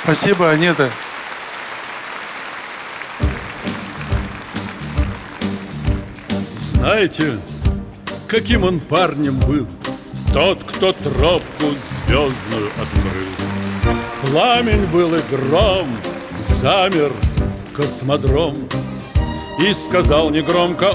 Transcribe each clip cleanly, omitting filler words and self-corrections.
Спасибо, Анета. Знаете, каким он парнем был, тот, кто тропку звездную открыл? Пламень был и гром, замер космодром. И сказал негромко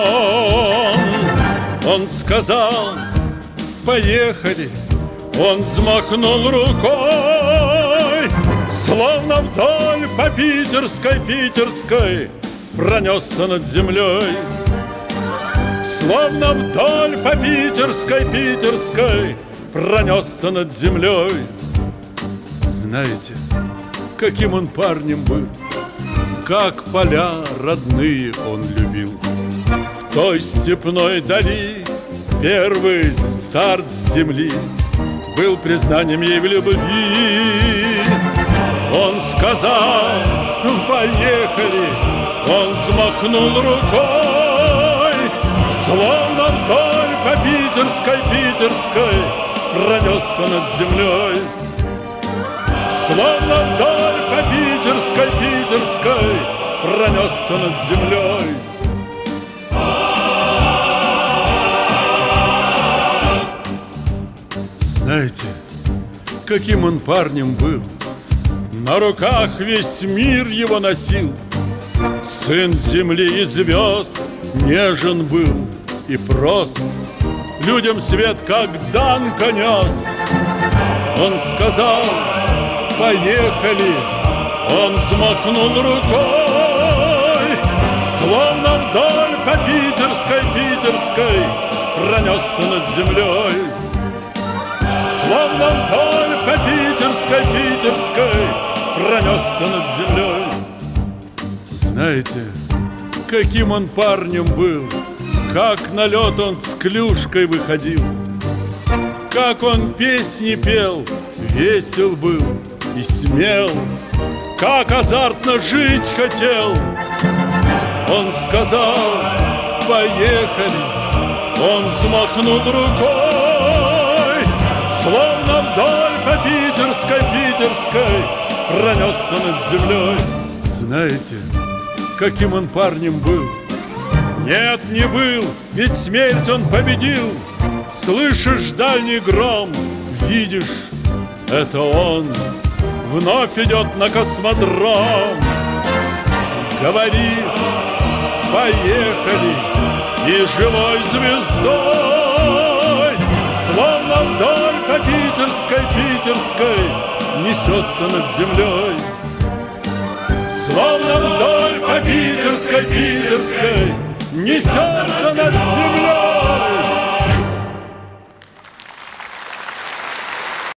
он сказал: поехали. Он взмахнул рукой, словно вдоль по питерской пронесся над землей. Словно вдоль по питерской пронесся над землей. Знаете, каким он парнем был, как поля родные он любил. В той степной дали первый старт земли был признанием ей в любви. Он сказал: поехали. Он взмахнул рукой, словно вдоль по питерской пронесся над землей. Словно вдоль по питерской пронесся над землей. Знаете, каким он парнем был, на руках весь мир его носил. Сын земли и звезд, нежен был и прост, людям свет как данка нес. Он сказал: поехали. Он взмахнул рукой, словно вдоль по питерской пронесся над землей. Словно вдоль по питерской пронесся над землей. Знаете, каким он парнем был, как на лед он с клюшкой выходил, как он песни пел, весел был и смел, как азартно жить хотел. Он сказал: поехали. Он взмахнул рукой, словно вдоль по питерской пронесся над землей. Знаете, каким он парнем был? Нет, не был, ведь смерть он победил. Слышишь дальний гром, видишь, это он вновь идет на космодром. Говорит: поехали. И живой звездой, словно вдоль по питерской несется над землей. Словно вдоль по питерской несется над землей.